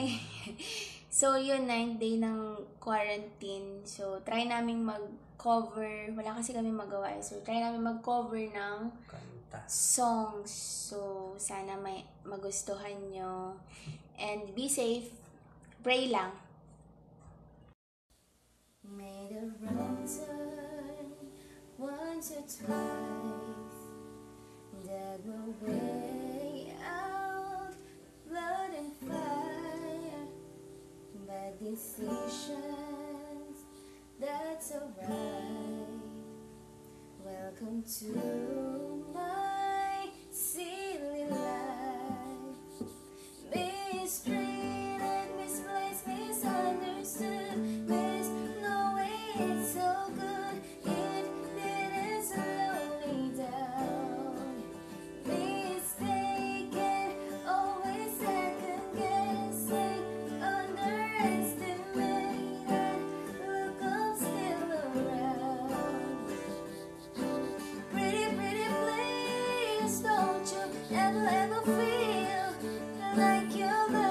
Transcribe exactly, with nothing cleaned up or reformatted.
Hi! So, yun, ninth day ng quarantine. So, try namin mag-cover. Wala kasi kami magawa. So, try namin mag-cover ng Kanta. songs. So, sana may magustuhan nyo. And be safe. Pray lang. May the wrong turn once or twice. That will weigh out blood and fire. Bad decisions, that's alright. Welcome to my silly life. Mistreated, misplaced, misunderstood. Missed, no way it's so good. It didn't slow me down. Mistaken, always second guessing. Underestimated, look, I'm still around. Pretty, pretty please, don't you ever, ever feel like you're